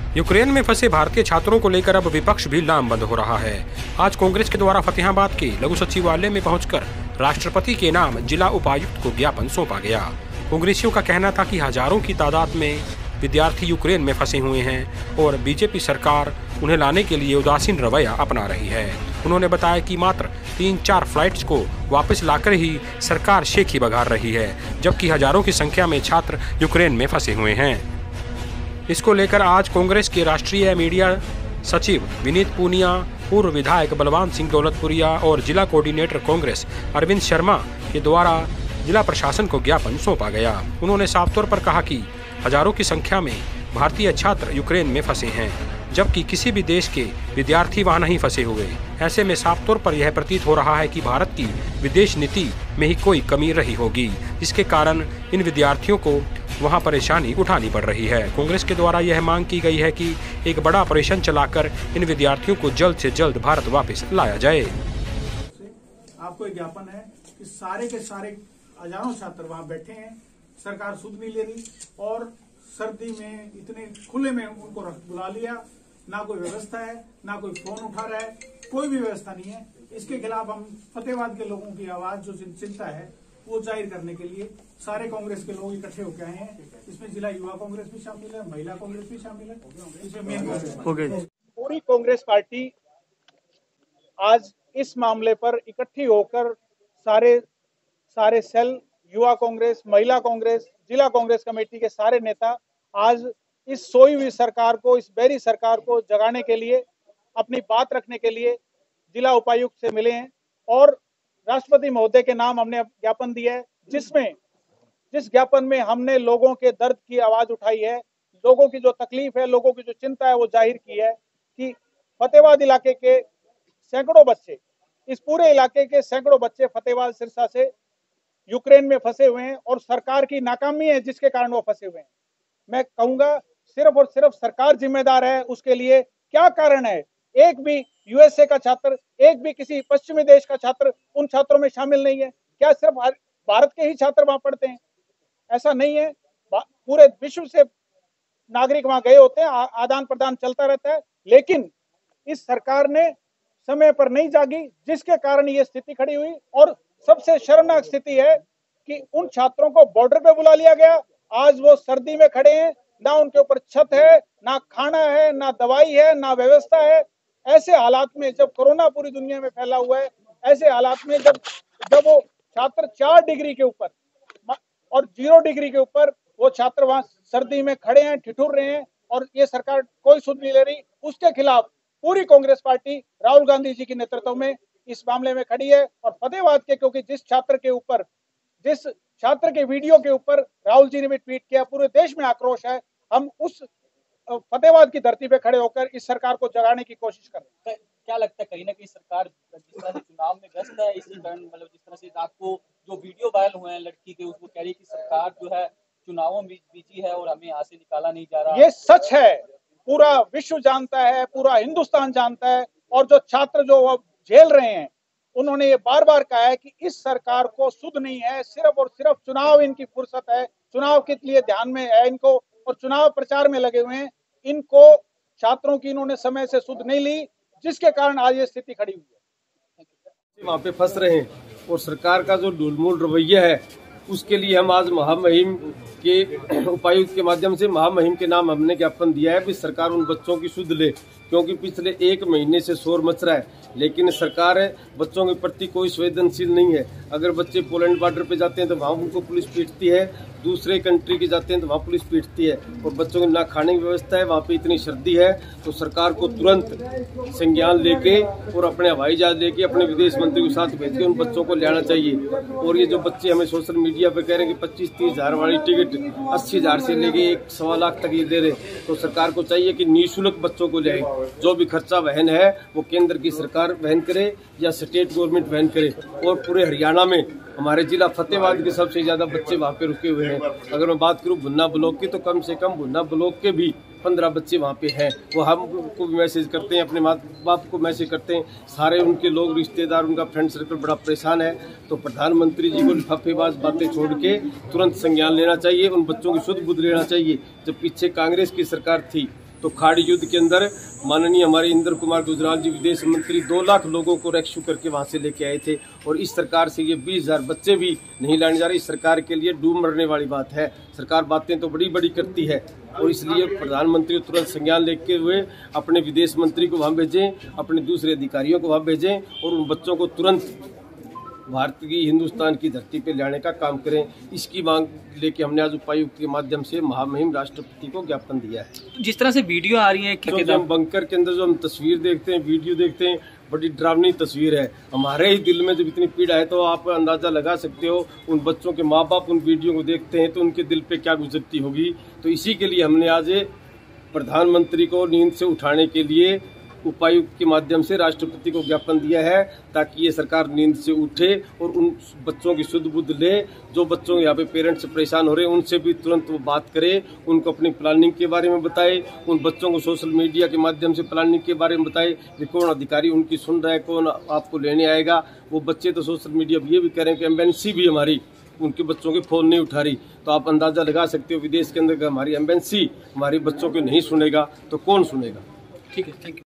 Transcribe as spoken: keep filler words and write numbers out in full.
Ukraine में फंसे भारतीय छात्रों को लेकर अब विपक्ष भी लामबंद हो रहा है। आज कांग्रेस के द्वारा फतेहाबाद के लघु सचिवालय में पहुंचकर राष्ट्रपति के नाम जिला उपायुक्त को ज्ञापन सौंपा गया। कांग्रेसियों का कहना था कि हजारों की तादाद में विद्यार्थी यूक्रेन में फंसे हुए हैं और बीजेपी सरकार उन्हें लाने के लिए उदासीन रवैया अपना रही है। उन्होंने बताया कि मात्र तीन चार फ्लाइट्स को वापस लाकर ही सरकार शेखी बघार रही है, जबकि हजारों की संख्या में छात्र यूक्रेन में फंसे हुए हैं। इसको लेकर आज कांग्रेस के राष्ट्रीय मीडिया सचिव विनीत पूनिया, पूर्व विधायक बलवान सिंह दौलतपुरिया और जिला कोऑर्डिनेटर कांग्रेस अरविंद शर्मा के द्वारा जिला प्रशासन को ज्ञापन सौंपा गया। उन्होंने साफ तौर पर कहा कि हजारों की संख्या में भारतीय छात्र यूक्रेन में फंसे हैं, जबकि किसी भी देश के विद्यार्थी वहां नहीं फंसे हुए। ऐसे में साफ तौर पर यह प्रतीत हो रहा है कि भारत की विदेश नीति में ही कोई कमी रही होगी, जिसके कारण इन विद्यार्थियों को वहां परेशानी उठानी पड़ रही है। कांग्रेस के द्वारा यह मांग की गई है कि एक बड़ा ऑपरेशन चलाकर इन विद्यार्थियों को जल्द से जल्द भारत वापस लाया जाए। आपको एक ज्ञापन है कि सारे के सारे हजारों छात्र वहां बैठे हैं, सरकार सुध नहीं ले रही और सर्दी में इतने खुले में उनको बुला लिया, ना कोई व्यवस्था है, ना कोई फोन उठा रहा है, कोई भी व्यवस्था नहीं है। इसके खिलाफ हम फतेहाबाद के लोगों की आवाज जो चिंता है वो जाहिर करने के लिए सारे कांग्रेस के लोग इकट्ठे होकर आए हैं। इसमें जिला युवा कांग्रेस भी शामिल है, महिला कांग्रेस भी शामिल है, इसमें मेन कांग्रेस। पूरी कांग्रेस पार्टी आज इस मामले पर इकट्ठी होकर सारे सारे सेल, युवा कांग्रेस, महिला कांग्रेस, जिला कांग्रेस कमेटी के सारे नेता आज इस सोई हुई सरकार को, इस बेरी सरकार को जगाने के लिए, अपनी बात रखने के लिए जिला उपायुक्त से मिले हैं और राष्ट्रपति महोदय के नाम हमने ज्ञापन दिया है, जिसमें जिस ज्ञापन में हमने लोगों के दर्द की आवाज उठाई है, लोगों की जो तकलीफ है, लोगों की जो चिंता है वो जाहिर की है कि फतेहाबाद इलाके के सैकड़ों बच्चे, इस पूरे इलाके के सैकड़ों बच्चे फतेहाबाद सिरसा से यूक्रेन में फंसे हुए हैं और सरकार की नाकामी है जिसके कारण वो फंसे हुए हैं। मैं कहूंगा सिर्फ और सिर्फ सरकार जिम्मेदार है उसके लिए। क्या कारण है? एक भी यूएसए का छात्र, एक भी किसी पश्चिमी देश का छात्र उन छात्रों में शामिल नहीं है। क्या सिर्फ भारत के ही छात्र वहां पढ़ते हैं? ऐसा नहीं है, पूरे विश्व से नागरिक वहां गए होते हैं, आदान प्रदान चलता रहता है, लेकिन इस सरकार ने समय पर नहीं जागी, जिसके कारण ये स्थिति खड़ी हुई। और सबसे शर्मनाक स्थिति है कि उन छात्रों को बॉर्डर पे बुला लिया गया, आज वो सर्दी में खड़े हैं, ना उनके ऊपर छत है, ना खाना है, ना दवाई है, ना व्यवस्था है। ऐसे हालात में जब कोरोना पूरी दुनिया में फैला हुआ है, ऐसे हालात में जब जब वो छात्र चार डिग्री के ऊपर और जीरो डिग्री के ऊपर वो छात्र वहां सर्दी में खड़े हैं, ठिठुर रहे हैं और ये सरकार कोई सुध नहीं ले रही, उसके खिलाफ पूरी कांग्रेस पार्टी राहुल गांधी जी के नेतृत्व में इस मामले में खड़ी है। और फतेहाबाद के, क्योंकि जिस छात्र के ऊपर, जिस छात्र के वीडियो के ऊपर राहुल जी ने भी ट्वीट किया, पूरे देश में आक्रोश है। हम उस फतेहाबाद की धरती पे खड़े होकर इस सरकार को जगाने की कोशिश कर रहे हैं। क्या लगता है कहीं ना कहीं सरकार जिस तरह से चुनाव में व्यस्त है, इसी कारण मतलब जिस तरह से आपको जो वीडियो वायरल हुए हैं लड़की के, उसको कह रही है कि सरकार जो है चुनावों में बिजी है और हमें यहाँ से निकाला नहीं जा रहा। ये सच है, पूरा विश्व जानता है, पूरा हिंदुस्तान जानता है। और जो छात्र जो झेल रहे हैं, उन्होंने ये बार बार कहा है कि इस सरकार को सुध नहीं है, सिर्फ और सिर्फ चुनाव इनकी फुर्सत है, चुनाव के लिए ध्यान में है इनको और चुनाव प्रचार में लगे हुए हैं। इनको छात्रों की इन्होंने समय से सुध नहीं ली, जिसके कारण आज ये स्थिति खड़ी हुई है। वहाँ पे फंस रहे हैं और सरकार का जो ढूलमूल रवैया है, उसके लिए हम आज महामहिम के उपायुक्त के माध्यम से महामहिम के नाम हमने ज्ञापन दिया है कि सरकार उन बच्चों की सुध ले, क्योंकि पिछले एक महीने से शोर मच रहा है, लेकिन सरकार बच्चों के प्रति कोई संवेदनशील नहीं है। अगर बच्चे पोलैंड बॉर्डर पे जाते हैं तो वहाँ उनको पुलिस पीटती है, दूसरे कंट्री के जाते हैं तो वहाँ पुलिस पीटती है और बच्चों की ना खाने की व्यवस्था है, वहाँ पे इतनी सर्दी है। तो सरकार को तुरंत संज्ञान लेके और अपने हवाई जहाज लेके अपने विदेश मंत्री के साथ भेज के उन बच्चों को ले आना चाहिए। और ये जो बच्चे हमें सोशल मीडिया पे कह रहे हैं कि पच्चीस तीस हजार वाली टिकट अस्सी हजार से लेके एक सवा लाख तक ये दे रहे, तो सरकार को चाहिए कि निःशुल्क बच्चों को ले आए। जो भी खर्चा वहन है वो केंद्र की सरकार वहन करे या स्टेट गवर्नमेंट वहन करे। और पूरे हरियाणा में हमारे जिला फतेहाबाद के सबसे ज्यादा बच्चे वहाँ पे रुके हुए हैं। अगर मैं बात करूँ भुन्ना ब्लॉक की, तो कम से कम भुन्ना ब्लॉक के भी पंद्रह बच्चे वहाँ पे हैं। वो हमको भी मैसेज करते हैं, अपने माँ बाप को मैसेज करते हैं, सारे उनके लोग रिश्तेदार, उनका फ्रेंड सर्कल बड़ा परेशान है। तो प्रधानमंत्री जी को लिफाफेबाज बातें छोड़ के तुरंत संज्ञान लेना चाहिए, उन बच्चों की शुद्ध बुद्ध लेना चाहिए। जब पीछे कांग्रेस की सरकार थी तो खाड़ी युद्ध के अंदर माननीय हमारे इंद्र कुमार गुजराल जी विदेश मंत्री दो लाख लोगों को रेस्क्यू करके वहां से लेके आए थे। और इस सरकार से ये बीस हजार बच्चे भी नहीं लाने जा रहे। इस सरकार के लिए डूब मरने वाली बात है। सरकार बातें तो बड़ी बड़ी करती है और इसलिए प्रधानमंत्री तुरंत संज्ञान लेते हुए अपने विदेश मंत्री को वहां भेजें, अपने दूसरे अधिकारियों को वहां भेजें और उन बच्चों को तुरंत भारत की हिंदुस्तान की धरती पे लाने का काम करें। इसकी मांग लेके हमने आज उपायुक्त के माध्यम से महामहिम राष्ट्रपति को ज्ञापन दिया है। जिस तरह से वीडियो आ रही है कि जो हम बंकर के अंदर जो हम तस्वीर देखते हैं, वीडियो देखते हैं, बड़ी डरावनी तस्वीर है। हमारे ही दिल में जब इतनी पीड़ा है तो आप अंदाजा लगा सकते हो उन बच्चों के माँ बाप उन वीडियो को देखते हैं तो उनके दिल पे क्या गुजरती होगी। तो इसी के लिए हमने आज प्रधानमंत्री को नींद से उठाने के लिए उपायुक्त के माध्यम से राष्ट्रपति को ज्ञापन दिया है ताकि ये सरकार नींद से उठे और उन बच्चों की शुद्ध बुद्ध ले। जो बच्चों यहाँ पे पेरेंट्स परेशान हो रहे हैं उनसे भी तुरंत वो बात करे, उनको अपनी प्लानिंग के बारे में बताए, उन बच्चों को सोशल मीडिया के माध्यम से प्लानिंग के बारे में बताए कि कौन अधिकारी उनकी सुन रहा है, कौन आपको लेने आएगा। वो बच्चे तो सोशल मीडिया ये भी कह रहे हैं कि एम्बेसी भी हमारी उनके बच्चों के फोन नहीं उठा रही। तो आप अंदाजा लगा सकते हो विदेश के अंदर हमारी एम्बेसी हमारे बच्चों के नहीं सुनेगा तो कौन सुनेगा। ठीक है, थैंक यू।